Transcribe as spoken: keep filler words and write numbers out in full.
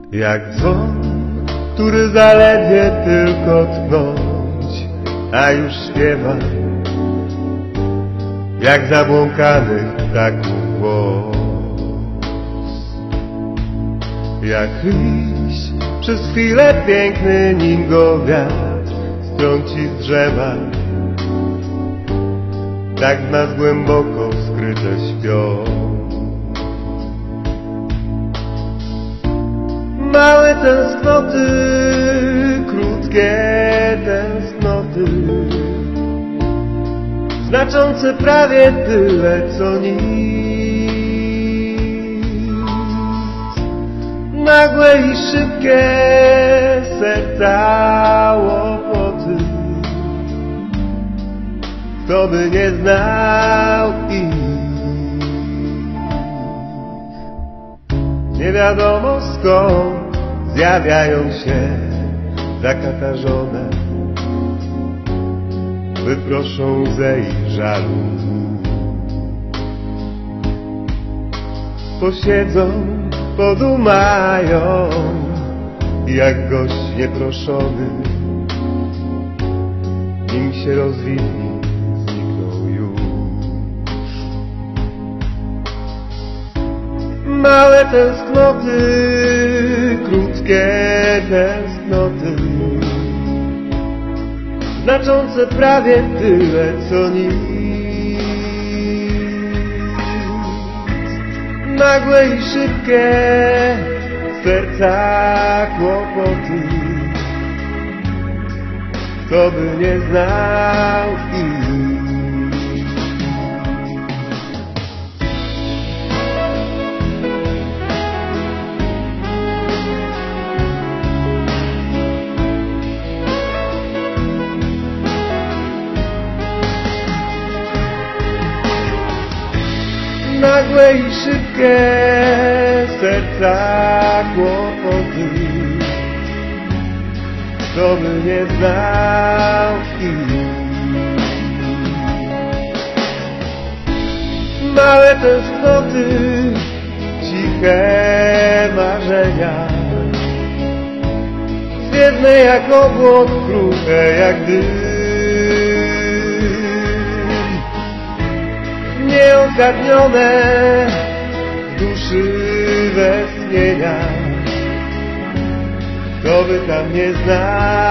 Jak dzwon, który zaledwie tylko tknąć, a już śpiewa, jak zabłąkanych ptaków głos. Jak liść przez chwilę piękny, nim go wiatr strąci z drzewa, tak w nas głęboko skryte śpią. Małe tęsknoty, krótkie tęsknoty, znaczące prawie tyle co nic. Nagłe i szybkie serca łopoty, kto by nie znał ich. Nie wiadomo skąd zjawiają się zakatarzone, wyproszą łzę i żalu. Posiedzą, podumają, jak gość nieproszony, nim się rozwidni, znikną już. Małe tęsknoty, krótkie tęsknoty, znaczące prawie tyle co nic. Nagłe i szybkie serca kłopoty, kto by nie znał ich. Nagłe i szybkie serca kłopoty, kto by nie znał ich. Małe tęsknoty, ciche marzenia, świetne jak obłok, kruche jak dym. Nieogarnione w duszy westchnienia, kto by tam nie znał.